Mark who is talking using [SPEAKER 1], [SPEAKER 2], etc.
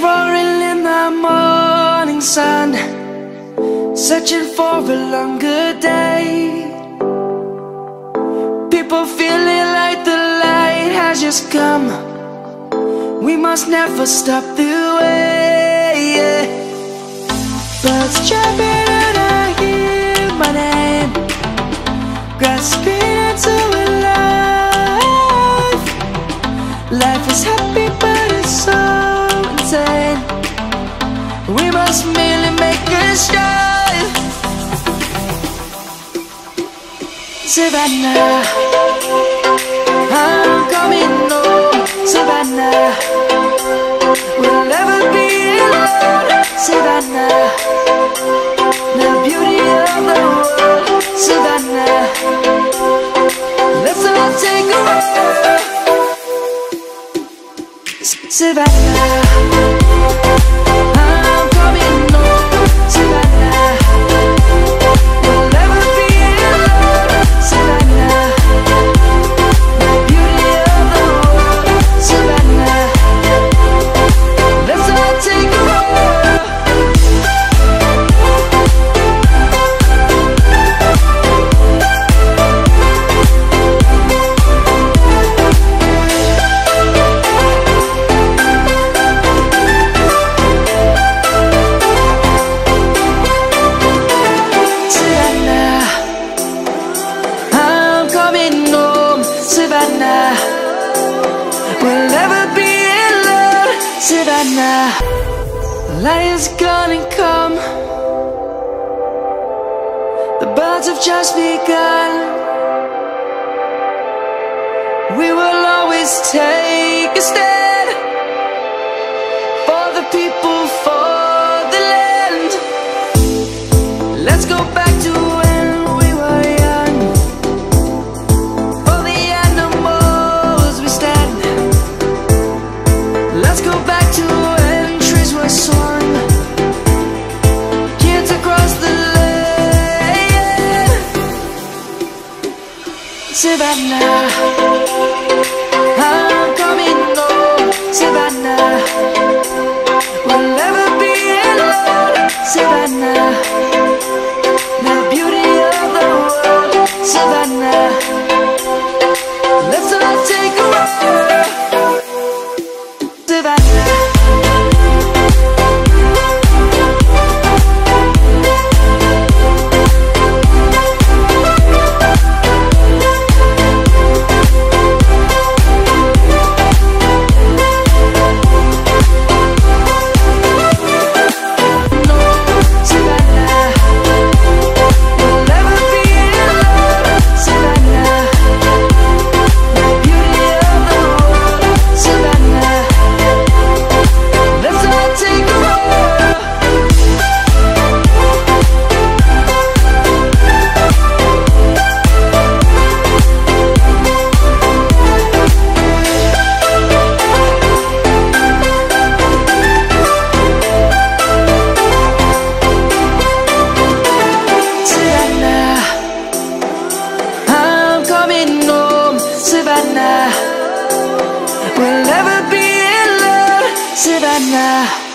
[SPEAKER 1] roaring in the morning sun, searching for a longer day. People feeling like the light has just come. We must never stop the way. Birds chirping and I hear my name, grasping into a life. Life is happy but it's so insane. We must merely make a strive. Savannah, I'm coming home. Savannah, we'll never be alone. Savannah, the beauty of the world. Savannah, let's all take a walk. Savannah, I'm coming home. Savannah, we'll never be alone. Savannah, the beauty of the world. Savannah, let's all take a walk. Savannah, we'll never be alone. Savannah, light is gonna come. The birds have just begun. We will always take a stand for the people, for the land. Let's go back to when we were young. For the animals we stand. Let's go back to when trees were swung, kids across the land. Savannah, I'm coming home. Savannah, we'll never be alone. Savannah, the beauty of the world. Savannah, let's all take a walk. Savannah, Savannah, we'll never be alone. Savannah.